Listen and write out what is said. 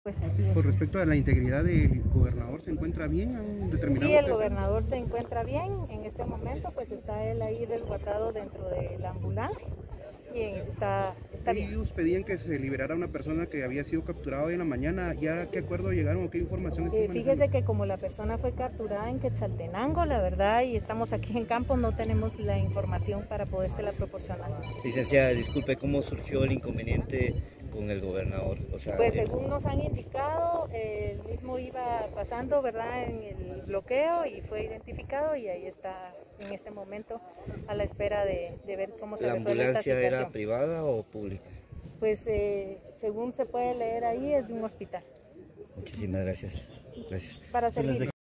Pues así es. Con respecto a la integridad del gobernador, ¿se encuentra bien? ¿Han determinado Sí, el ustedes? gobernador se encuentra bien en este momento, pues está él ahí resguardado dentro de la ambulancia y está bien. Ellos pedían que se liberara una persona que había sido capturada hoy en la mañana. ¿Ya qué acuerdo llegaron o qué información están manejando? Fíjese que como la persona fue capturada en Quetzaltenango, la verdad, y estamos aquí en campo, no tenemos la información para podérsela proporcionar. Licenciada, disculpe, ¿cómo surgió el inconveniente con el gobernador? O sea, Pues según nos han indicado, el mismo iba pasando, ¿verdad?, en el bloqueo y fue identificado y ahí está en este momento a la espera de ver cómo se ¿la resuelve esta ambulancia situación. era privada o pública? Pues según se puede leer ahí es de un hospital. Muchísimas gracias. Gracias. Para servir.